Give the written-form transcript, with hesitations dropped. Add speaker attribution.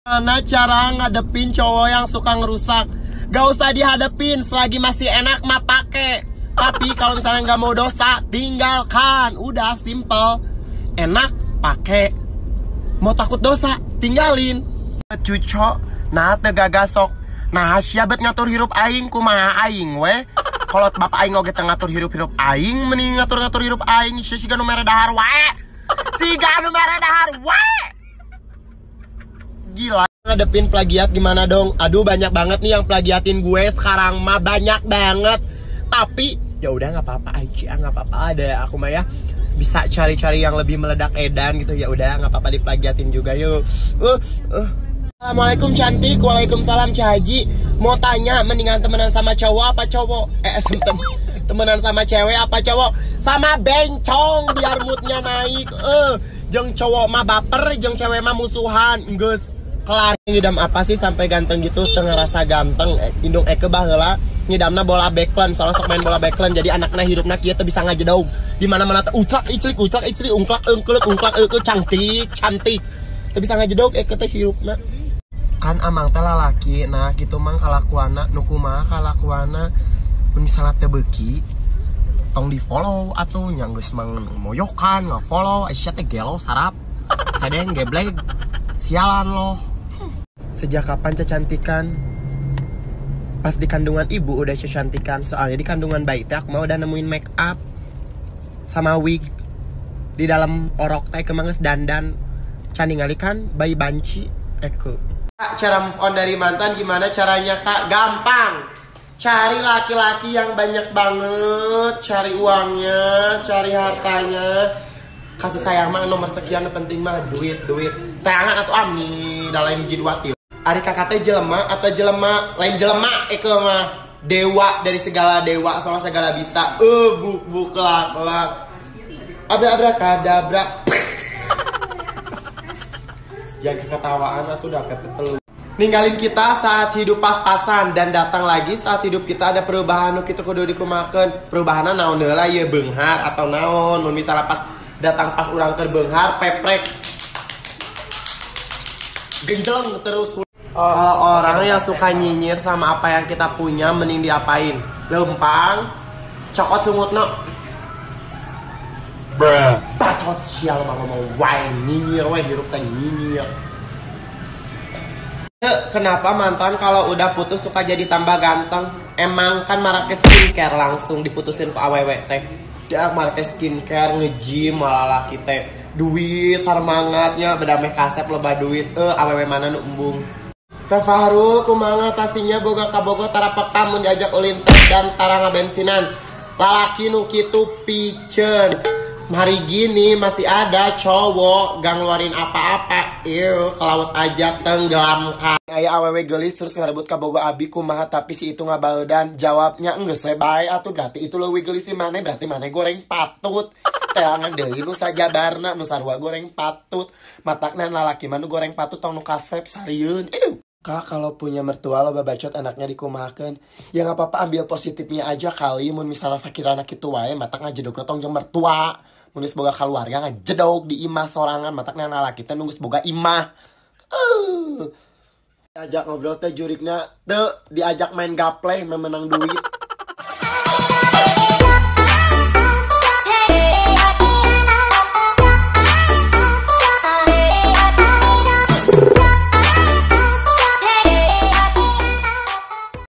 Speaker 1: Mana cara ngadepin cowok yang suka ngerusak? Gak usah dihadepin, selagi masih enak mah pake. Tapi kalau misalnya nggak mau dosa, tinggalkan. Udah simple. Enak, pake. Mau takut dosa, tinggalin. Cucok, nah tegagasok. Nah siabet ngatur hirup aing, kumaha aing we. Kalau bapak aing oge ngatur hirup aing, mending ngatur hirup aing. Siga nu mere dahar wae. Siga nu mere dahar wae. Gila, ngadepin plagiat gimana dong? Aduh banyak banget nih yang plagiatin gue sekarang mah, banyak banget. Tapi ya udah nggak apa-apa aja, nggak apa-apa, ada aku mah ya bisa cari-cari yang lebih meledak edan gitu. Ya udah nggak apa-apa diplagiatin juga yuk. Assalamualaikum cantik, waalaikumsalam Cahaji. Mau tanya, mendingan temenan sama cowok apa cowok? Temenan sama cewek apa cowok? Sama bencong biar moodnya naik. Jeng cowok mah baper, jeng cewek mah musuhan. Geus kelar. Ngidam apa sih sampai ganteng gitu, ngerasa ganteng. Indung eke baheula ngidamna bola backland, soalnya sok main bola backland jadi anaknya hidupna kieu teh bisa ngajedog. Di mana-mana teh ucak iclik ungklak eungkeulek cantik. Teu bisa ngajedog eke teh hidupna. Kan amang teh lalaki, nah gitu mang kalakuana nu kumaha kalakuana. Mun misalnya teh beuki tong di follow atuh nya geus mang moyokan nge-follow Aisyah teh gelo sarap. Sadeng geblek. Sialan loh. Sejak kapan kecantikan? Pas di kandungan ibu udah kecantikan. Soalnya di kandungan bayi teh aku mau udah nemuin make up sama wig. Di dalam orok teh kemanges dandan. Can ningali kan bayi banci. Kak, cara move on dari mantan gimana caranya kak? Gampang. Cari laki-laki yang banyak banget. Cari uangnya, cari hartanya. Kasih sayang mah nomor sekian penting mah duit. Tayangan atau ami lain hiji dua tiu. Ari kakak teh jelema atau jelema lain jelema eke mah dewa dari segala dewa, soal segala bisa. Buk kelak. Abra-kadabra. Yang keketawaan atuh udah ketelu. Ninggalin kita saat hidup pas-pasan dan datang lagi saat hidup kita ada perubahan nu kitu kudu dikumakeun. Perubahanna naon heula ieu beunghar atau naon? Mun misalnya pas datang pas urang keur beunghar peprek genjleng terus. Kalau orang yang suka nyinyir sama apa yang kita punya, mending diapain? Lempang, cokot sungutna. Bacot sial mah mau wae nyinyir wae hirup teh nyinyir. Kenapa mantan kalau udah putus suka jadi tambah ganteng? Emang kan marake skincare langsung diputusin ke awewe teh. Dak marake skincare nge-gym malah laki teh. Duit sarmangatnya bedameh kasep loba duit. Awewe mana nu embung. Teh Fahru kumaha tasinya boga kabogo tara peka mun diajak ulin teh dan tara ngabensinan. Lalaki nu kitu piceun. Hari gini masih ada cowok gang ngeluarin apa-apa. Ke laut aja tenggelamkan. Aya awewe geulis terus ngarebut kabogo abi kumaha tapi si itu ngabaeudan. Jawabnya geus we bae atuh berarti itu leuwih geulis si maneh berarti maneh goreng patut. Teangan deui nu sajabarna nu sarua goreng patut. Matakna lalaki mah nu goreng patut tong nu kasep sarieun. Kak, kalau punya mertua lo babacot anaknya dikumahakeun. Ya gak apa-apa ambil positifnya aja kali. Mun misalnya sakirana kitu wae matak ngajedogna tong jeung mertua. Mun geus boga keluarga ngajedog di imah sorangan matakna lalaki teh nu geus boga imah. Diajak ngobrol teh jurigna teu diajak main gaplay memenang duit.